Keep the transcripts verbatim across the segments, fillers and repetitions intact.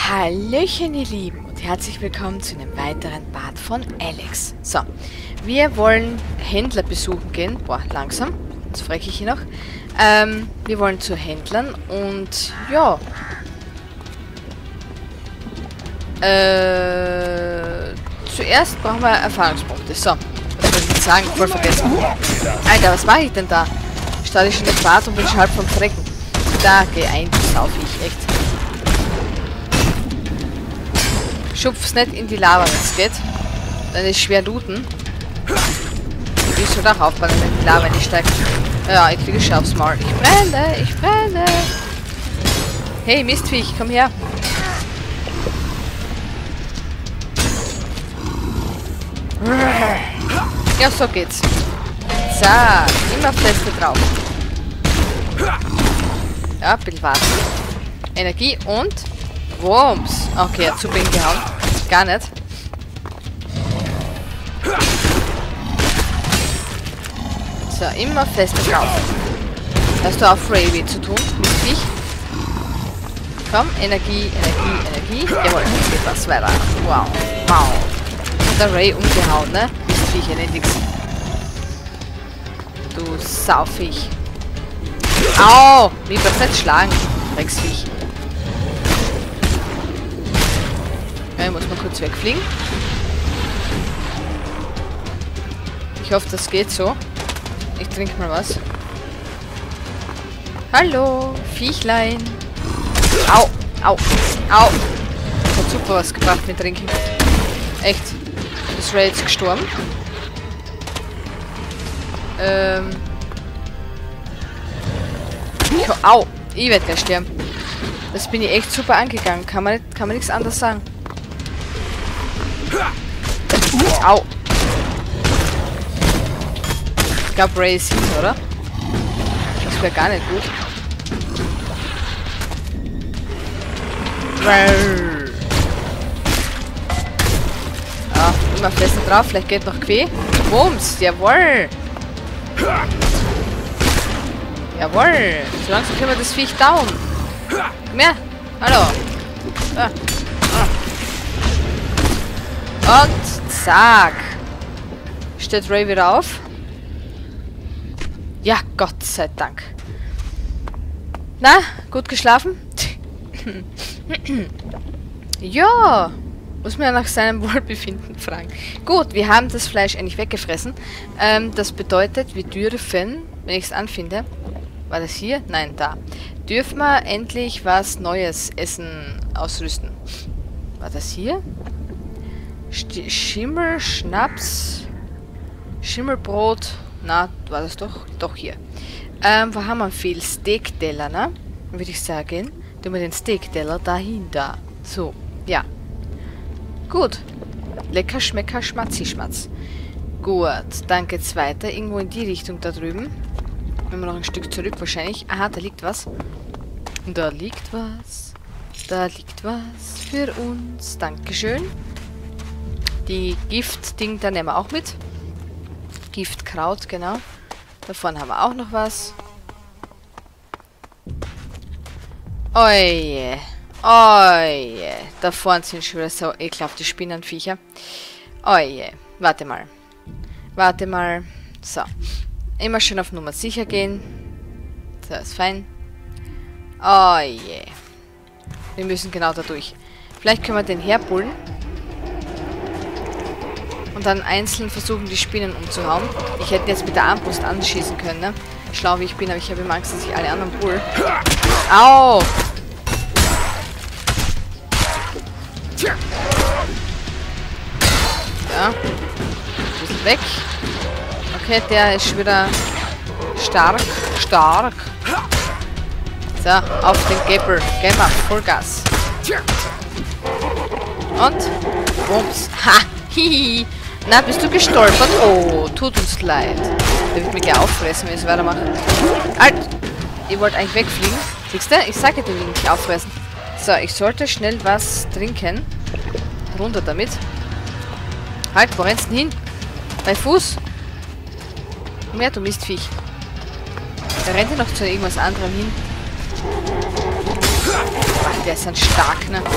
Hallöchen ihr Lieben und herzlich willkommen zu einem weiteren Part von Alex. So, wir wollen Händler besuchen gehen. Boah, langsam. Jetzt frage ich ihn noch. Ähm, wir wollen zu Händlern und ja. Äh, zuerst brauchen wir Erfahrungspunkte. So, was soll ich jetzt sagen? Voll vergessen. Alter, was mache ich denn da? Starte ich schon im Bad und bin schon halb vom Frecken. Da geh ein, sauf ich, echt. Schupf's nicht in die Lava, wenn es geht. Dann ist schwer looten. Ich soll auch aufpassen, wenn die Lava nicht steigt. Ja, ich kriege schon aufs Maul. Ich brenne, ich brenne. Hey, Mistviech, komm her. Ja, so geht's. Zack, immer feste drauf. Ja, ein bisschen warten. Energie und Wurms. Okay, er hat zu Bing gehauen. Gar nicht. So, immer feste drauf. Hast du auf Ray zu tun? Mit dich? Komm, Energie, Energie, Energie. Jawohl, jetzt geht was weiter. Wow, wow. Hat der Ray umgehauen, ne? Bist Viech, nix. Du Saufiech. Au! Mich wird nicht schlagen. Drecksviech. Ja, ich muss mal kurz wegfliegen. Ich hoffe, das geht so. Ich trinke mal was. Hallo, Viechlein. Au, au, au. Das hat super was gebracht mit Trinken. Echt. Ist Ray jetzt gestorben? Ähm. Ich, au, ich werde gleich sterben. Das bin ich echt super angegangen. Kann man nicht, kann man nichts anderes sagen. Au. Ich glaube, Ray ist hin, oder? Das wäre gar nicht gut. Ja, immer fester drauf. Vielleicht geht noch quer. Bums, jawohl. Jawohl. So langsam können wir das Viech down. Komm her. Hallo. Ah. Ah. Und zack. Steht Ray wieder auf? Ja, Gott sei Dank. Na, gut geschlafen? Ja, muss mir nach seinem Wohlbefinden fragen. Gut, wir haben das Fleisch eigentlich weggefressen. Ähm, das bedeutet, wir dürfen, wenn ich es anfinde, war das hier? Nein, da. Dürfen wir endlich was Neues Essen ausrüsten. War das hier? St Schimmel, Schnaps, Schimmelbrot. Na, war das doch? Doch hier. Ähm, wo haben wir viel? Steakteller, ne? Würde ich sagen. Tun wir den Steakteller dahinter. So, ja. Gut. Lecker, schmecker, schmatzi, schmatz. Gut, dann geht's weiter. Irgendwo in die Richtung da drüben. Wenn wir noch ein Stück zurück wahrscheinlich. Aha, da liegt was. Da liegt was. Da liegt was für uns. Dankeschön. Die Gift-Ding, da nehmen wir auch mit. Giftkraut, genau. Da vorne haben wir auch noch was. Oje. Oje. Da vorne sind schon wieder so ekelhafte Spinnenviecher. Oje. Warte mal. Warte mal. So. Immer schön auf Nummer sicher gehen. So, ist fein. Oje. Wir müssen genau da durch. Vielleicht können wir den herbullen. Und dann einzeln versuchen, die Spinnen umzuhauen. Ich hätte jetzt mit der Armbrust anschießen können, ne? Schlau wie ich bin, aber ich habe immer Angst, dass ich alle anderen bull. Au! Ja. Ein bisschen weg. Okay, der ist schon wieder stark. Stark. So, auf den Gäppel. Gehen wir, Vollgas. Und? Bums. Ha! Hihi. Na, bist du gestolpert? Oh, tut uns leid. Der wird mich gleich auffressen, wenn ich es weitermache. Alt! Ihr wollt eigentlich wegfliegen. Siehst du? Ich sage dir, will nicht auffressen. So, ich sollte schnell was trinken. Runter damit. Halt, wo rennst du hin? Bei Fuß? Komm her, du Mistviech. Da rennt ja noch zu irgendwas anderem hin. Ach, der ist dann stark, ne?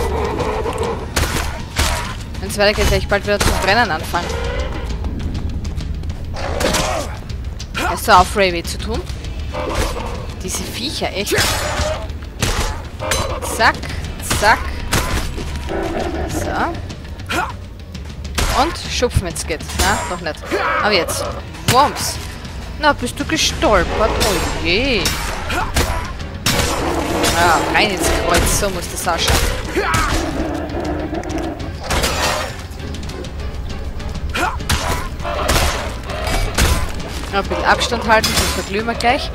Wenn es weitergeht, werde ich bald wieder zum Brennen anfangen. Hast du auf, Ray weh zu tun? Diese Viecher, echt. Zack, zack. So. Und schupfen, wenn es geht. Na, noch nicht. Aber jetzt. Wumms. Na, bist du gestolpert? Oh je. Ja, rein ins Kreuz. So muss das ausschauen. Ja, ein bisschen Abstand halten, sonst verglühen wir gleich.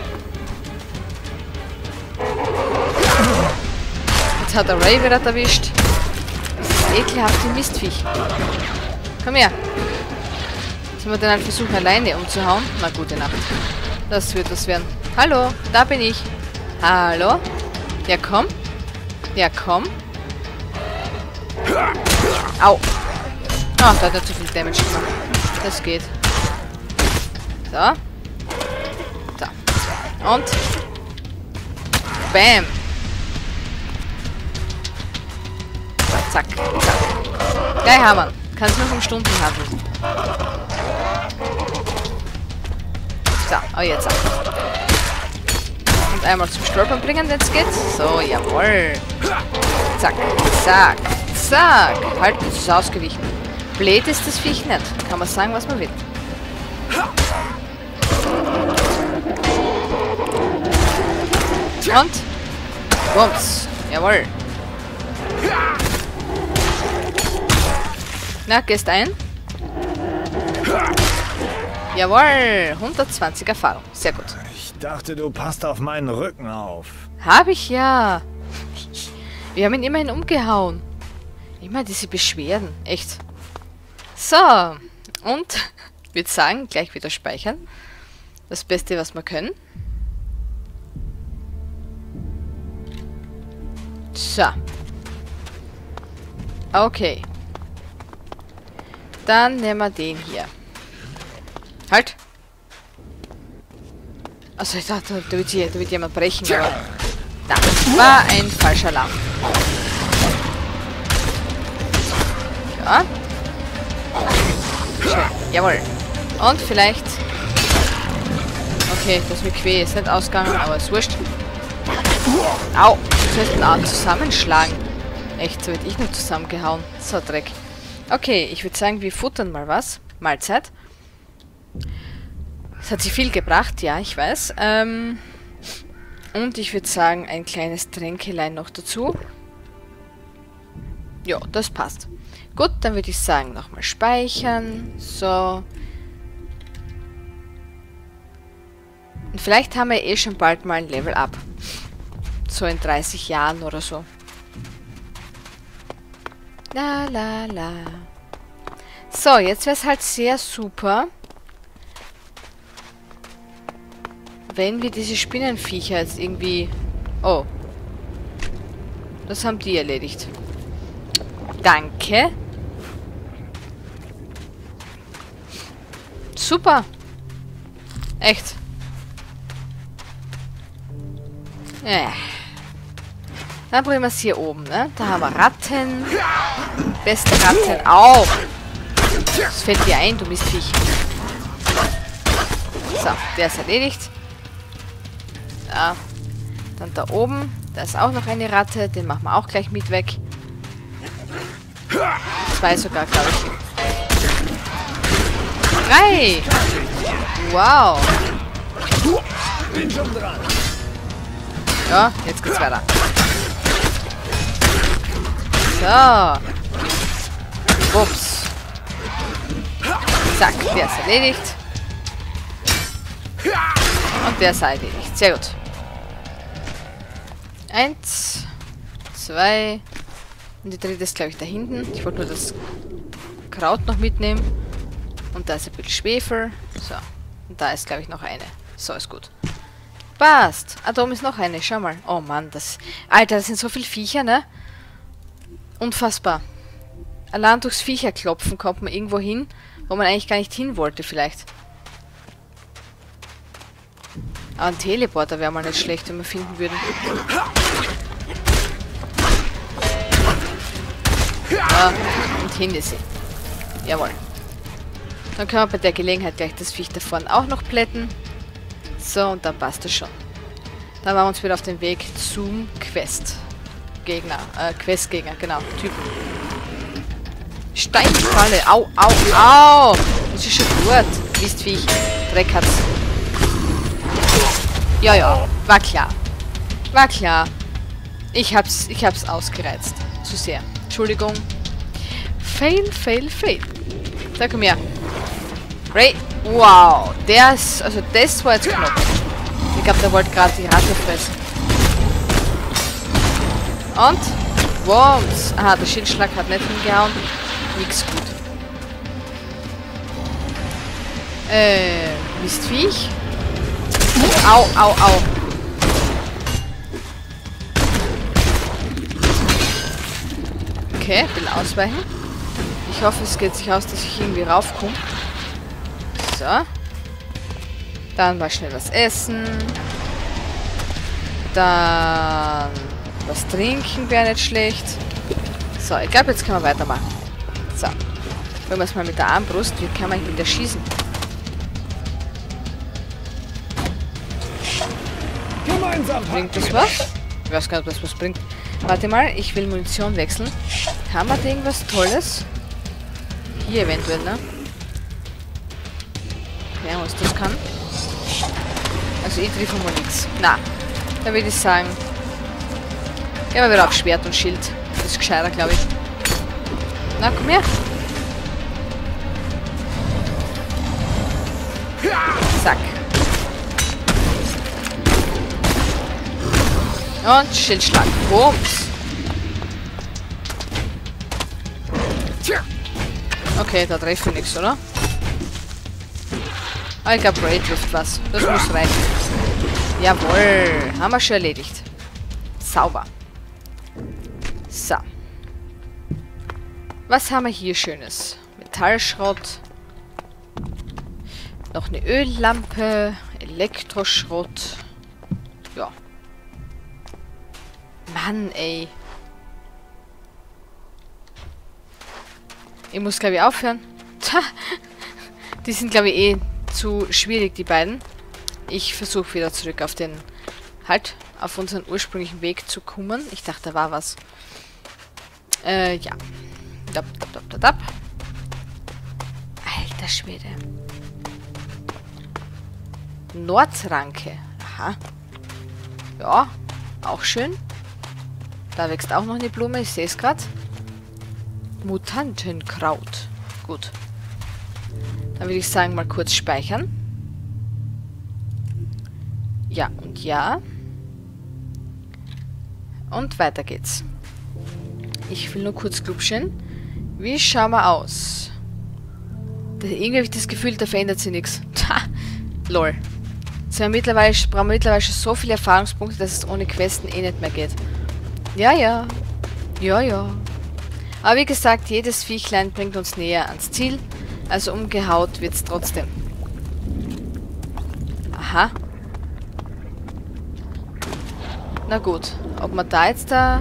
Jetzt hat der Ray wieder erwischt. Das ekelhafte Mistviech. Komm her. Sollen wir den halt versuchen, alleine umzuhauen? Na, gute Nacht. Das wird was werden. Hallo, da bin ich. Hallo? Ja, komm. Ja, komm. Au. Ah, da hat er zu viel Damage gemacht. Das geht. So. So. Und. Bam. So, zack, zack. Gleich haben wir. Kann es noch um Stunden handeln. So, aber jetzt auch. Und einmal zum Stolpern bringen, wenn es geht. So, jawohl. Zack, zack, zack. Halt, das ist ausgewichen. Blöd ist das Viech nicht. Kann man sagen, was man will. Und? Bums. Jawohl. Na, gehst ein? Jawohl. hundertzwanzig Erfahrung. Sehr gut. Ich dachte, du passt auf meinen Rücken auf. Hab ich ja. Wir haben ihn immerhin umgehauen. Immer diese Beschwerden. Echt. So. Und ich würde sagen, gleich wieder speichern. Das Beste, was wir können. So. Okay. Dann nehmen wir den hier. Halt. Also ich dachte, da wird, hier, da wird jemand brechen, aber das war ein falscher Alarm. Ja. Schön. Jawohl. Und vielleicht... Okay, das mit Quä ist nicht ausgegangen, aber ist wurscht. Au. Du sollst ihn auch zusammenschlagen. Echt, so hätte ich nur zusammengehauen. So, Dreck. Okay, ich würde sagen, wir futtern mal was. Mahlzeit. Das hat sich viel gebracht, ja, ich weiß. Ähm, und ich würde sagen, ein kleines Tränkelein noch dazu. Ja, das passt. Gut, dann würde ich sagen, nochmal speichern. So. Und vielleicht haben wir eh schon bald mal ein Level Up. So in dreißig Jahren oder so. La la la. So, jetzt wäre es halt sehr super, wenn wir diese Spinnenviecher jetzt irgendwie... Oh. Das haben die erledigt. Danke. Super. Echt. Äh. Dann probieren wir es hier oben, ne? Da haben wir Ratten. Beste Ratten. Au! Das fällt dir ein, du Mistviech. So, der ist erledigt. Ja. Dann da oben. Da ist auch noch eine Ratte. Den machen wir auch gleich mit weg. Zwei sogar, glaube ich. Drei! Wow! Bin schon dran. Ja, jetzt geht's weiter. So. Ups. Zack, der ist erledigt. Und der ist erledigt. Sehr gut. Eins. Zwei. Und die dritte ist, glaube ich, da hinten. Ich wollte nur das Kraut noch mitnehmen. Und da ist ein bisschen Schwefel. So. Und da ist, glaube ich, noch eine. So, ist gut. Passt. Ah, da oben ist noch eine. Schau mal. Oh Mann, das... Alter, das sind so viele Viecher, ne? Unfassbar. Allein durchs Viecherklopfen kommt man irgendwo hin, wo man eigentlich gar nicht hin wollte, vielleicht. Aber ein Teleporter wäre mal nicht schlecht, wenn wir finden würden. Ja, und hin ist sie. Jawohl. Dann können wir bei der Gelegenheit gleich das Viech da vorne auch noch plätten. So, und dann passt das schon. Dann machen wir uns wieder auf den Weg zum Quest-Gegner. Äh, Quest-Gegner, genau. Typen. Steinfalle. Au, au, au. Das ist schon gut. Mistviech. Dreck hat's. Ja, ja. War klar. War klar. Ich hab's, ich hab's ausgereizt. Zu sehr. Entschuldigung. Fail, fail, fail. Da komm her. Ray. Wow. Der ist, also das war jetzt knapp. Ich glaube, der wollte gerade die Ratte fressen. Und? Worms. Aha, der Schildschlag hat nicht hingehauen. Nix gut. Äh, Mistviech. Au, au, au. Okay, will ausweichen. Ich hoffe, es geht sich aus, dass ich irgendwie raufkomme. So. Dann mal schnell was essen. Dann was trinken wäre nicht schlecht. So, ich glaube, jetzt können wir weitermachen. So. Wollen wir es mal mit der Armbrust. Wie kann man mit der schießen? Gemeinsam Bringt das was? Ich weiß gar nicht, was was bringt. Warte mal, ich will Munition wechseln. Haben wir da irgendwas Tolles? Hier eventuell, ne? Ja, was das kann. Also ich treffe mal nichts. Na, da würde ich sagen. Gehen wir wieder auf Schwert und Schild. Das ist gescheiter, glaube ich. Na, komm her. Zack. Und Schildschlag. Bums. Okay, da treffe ich nichts, oder? Ah, ich glaube, Ray trifft was. Das muss reichen. Jawohl. Haben wir schon erledigt. Sauber. So. Was haben wir hier Schönes? Metallschrott. Noch eine Öllampe. Elektroschrott. Ja. Mann, ey. Ich muss, glaube ich, aufhören. Tja. Die sind, glaube ich, eh zu schwierig, die beiden. Ich versuche wieder zurück auf den... Halt, auf unseren ursprünglichen Weg zu kommen. Ich dachte, da war was. Äh, ja. Dab, dab, dab, dab, dab. Alter Schwede. Nordranke. Aha. Ja, auch schön. Da wächst auch noch eine Blume, ich sehe es gerade. Mutantenkraut. Gut. Dann würde ich sagen, mal kurz speichern. Ja und ja. Und weiter geht's. Ich will nur kurz glubschen. Wie schauen wir aus? Da, irgendwie habe ich das Gefühl, da verändert sich nichts. Lol. Jetzt haben wir mittlerweile, brauchen wir mittlerweile schon so viele Erfahrungspunkte, dass es ohne Questen eh nicht mehr geht. Ja, ja. Ja, ja. Aber wie gesagt, jedes Viechlein bringt uns näher ans Ziel. Also umgehaut wird's trotzdem. Aha. Na gut. Ob man da jetzt da...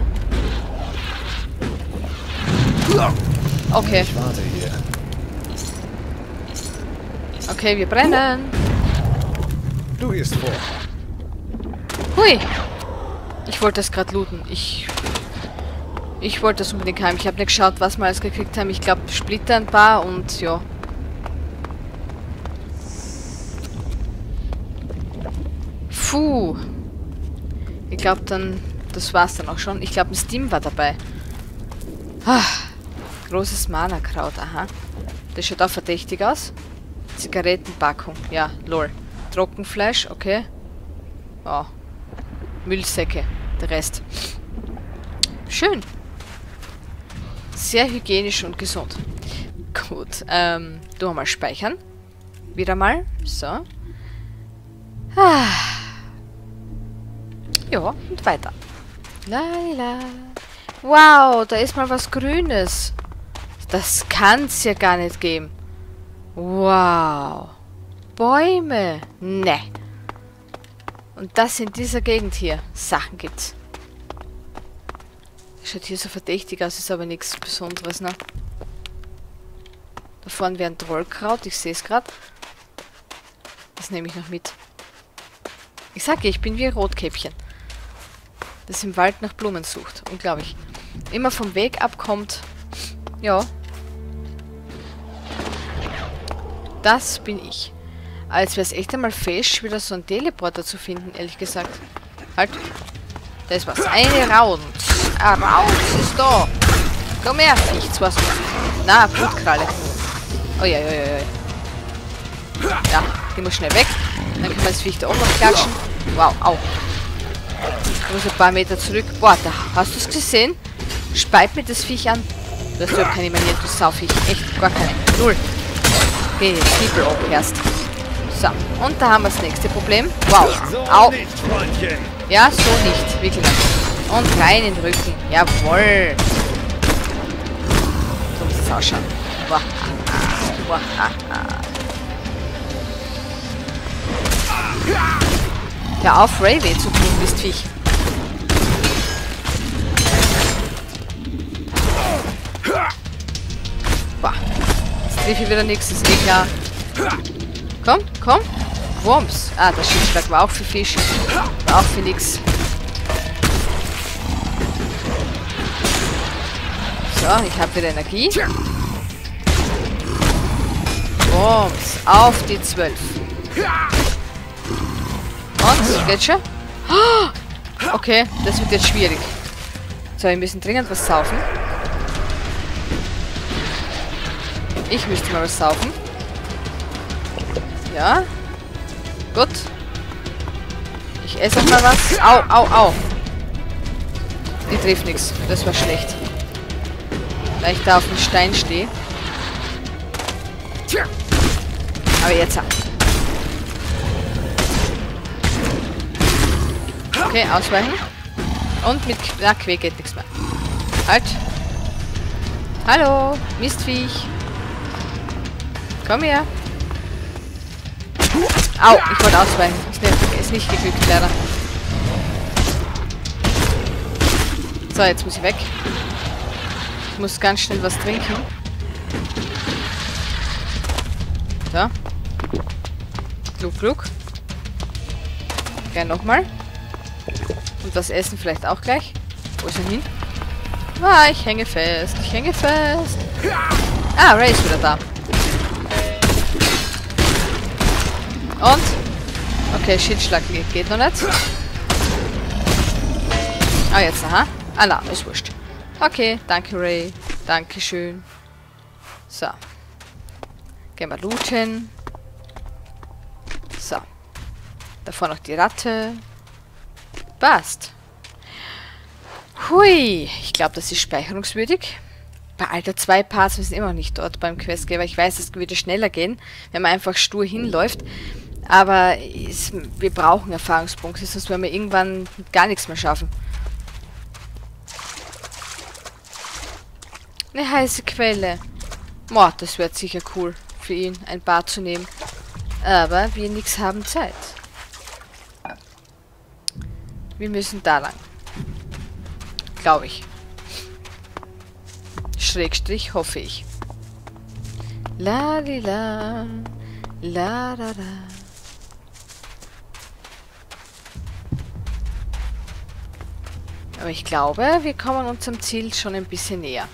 Okay. Ich warte hier. Okay, wir brennen. Du gehst vor. Hui. Ich wollte das gerade looten. Ich... Ich wollte das unbedingt haben. Ich habe nicht geschaut, was wir alles gekriegt haben. Ich glaube, Splitter ein paar und ja. Puh. Ich glaube dann... Das war's dann auch schon. Ich glaube, ein Steam war dabei. Ah, großes Mana-Kraut. Aha. Das schaut auch verdächtig aus. Zigarettenpackung. Ja, lol. Trockenfleisch, okay. Oh. Müllsäcke. Der Rest. Schön. Sehr hygienisch und gesund. Gut. Ähm, du mal speichern. Wieder mal. So. Ah. Ja, und weiter. Laila. Wow, da ist mal was Grünes. Das kann's ja gar nicht geben. Wow. Bäume. Ne. Und das in dieser Gegend hier. Sachen gibt's. Schaut hier so verdächtig aus, ist aber nichts Besonderes, ne? Da vorne wäre ein Trollkraut, ich sehe es gerade. Das nehme ich noch mit. Ich sage ja, ich bin wie ein Rotkäppchen, das im Wald nach Blumen sucht. Unglaublich. Immer vom Weg abkommt. Ja. Das bin ich. Aber jetzt wäre es echt einmal fesch, wieder so einen Teleporter zu finden, ehrlich gesagt. Halt. Da ist was. Eine Raund. Ein Raund ist da. Komm her, Viech. Was? Na, Blutkralle. Oh ja, ja, ja, ja. Ja, die muss schnell weg. Dann können wir das Viech da oben noch klatschen. Wow, au. Ich muss ein paar Meter zurück. Boah, da hast du es gesehen? Speit mir das Viech an. Du hast überhaupt keine Manier, du Sauviech. Echt, gar keine. Null. Okay, jetzt Liebel abhörst. So, und da haben wir das nächste Problem. Wow. Au. Ja, so nicht. Wirklich nicht. Und rein in den Rücken. Jawohl. So muss es ausschauen. Boah. Boah. Hör auf, Ray weh zu tun, bist Viech. Boah. Jetzt treffe ich wieder nichts, ist eh klar. Komm, komm. Wurms. Ah, der Schildschlag war auch für Fisch. War auch für nix. So, ich habe wieder Energie. Wurms. Auf die zwölf. Und, geht schon? Okay, das wird jetzt schwierig. So, wir müssen dringend was saufen. Ich müsste mal was saufen. Ja. Gut. Ich esse auch mal was. Au, au, au. Die trifft nichts. Das war schlecht. Weil ich da auf dem Stein stehe. Aber jetzt. Okay, ausweichen. Und mit na, Quäk geht nichts mehr. Halt. Hallo, Mistviech. Komm her. Au, ich wollte ausweichen. Ist nicht, ist nicht geglückt, leider. So, jetzt muss ich weg. Ich muss ganz schnell was trinken. So. Klug, klug. Gleich nochmal. Und was essen vielleicht auch gleich. Wo ist er hin? Ah, ich hänge fest. Ich hänge fest. Ah, Ray ist wieder da. Und? Okay, Schildschlag geht noch nicht. Ah, jetzt, aha. Ah, na, ist wurscht. Okay, danke, Ray. Dankeschön. So. Gehen wir looten. So. Davor noch die Ratte. Passt. Hui. Ich glaube, das ist speicherungswürdig. Bei Alter zwei Parts, wir sind immer noch nicht dort beim Questgeber. Ich weiß, es würde schneller gehen, wenn man einfach stur hinläuft. Aber es, wir brauchen Erfahrungspunkte, sonst werden wir irgendwann gar nichts mehr schaffen. Eine heiße Quelle. Boah, das wird sicher cool für ihn, ein Bad zu nehmen. Aber wir nichts haben Zeit. Wir müssen da lang. Glaube ich. Schrägstrich hoffe ich. La li la. La la la. Aber ich glaube, wir kommen unserem Ziel schon ein bisschen näher.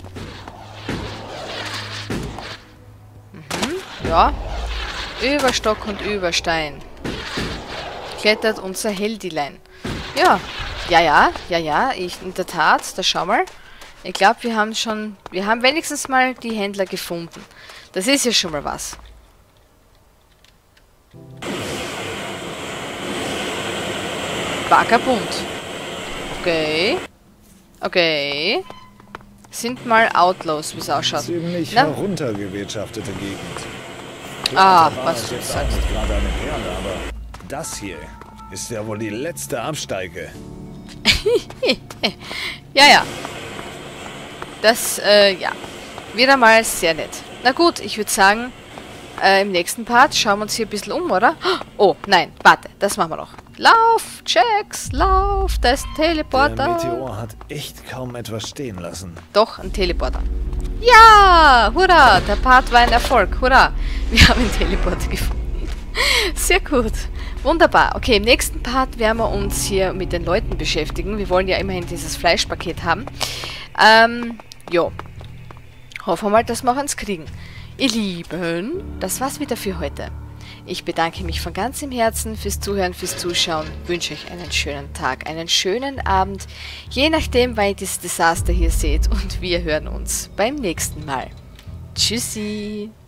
Mhm, ja. Über Stock und über Stein klettert unser Heldilein. Ja, ja, ja, ja, ja, ich, in der Tat, da schau mal. Ich glaube, wir haben schon, wir haben wenigstens mal die Händler gefunden. Das ist ja schon mal was. Vagabund. Okay. Okay. Sind mal Outlaws, wie es ausschaut. Ziemlich Na? heruntergewirtschaftete Gegend. Ah, War was es du jetzt sagst. auch nicht gerade eine Perle, aber das hier ist ja wohl die letzte Absteige. Ja, ja. Das, äh, ja. Wieder mal sehr nett. Na gut, ich würde sagen, äh, im nächsten Part schauen wir uns hier ein bisschen um, oder? Oh, nein, warte, das machen wir noch. Lauf, Jax, lauf, da ist ein Teleporter. Der Meteor hat echt kaum etwas stehen lassen. Doch, ein Teleporter. Ja, hurra, der Part war ein Erfolg, hurra. Wir haben einen Teleporter gefunden. Sehr gut, wunderbar. Okay, im nächsten Part werden wir uns hier mit den Leuten beschäftigen. Wir wollen ja immerhin dieses Fleischpaket haben. Ähm, jo. Hoffen wir mal, dass wir auch eins kriegen. Ihr Lieben, das war's wieder für heute. Ich bedanke mich von ganzem Herzen fürs Zuhören, fürs Zuschauen. Wünsche euch einen schönen Tag, einen schönen Abend, je nachdem, wann ihr dieses Desaster hier seht. Und wir hören uns beim nächsten Mal. Tschüssi!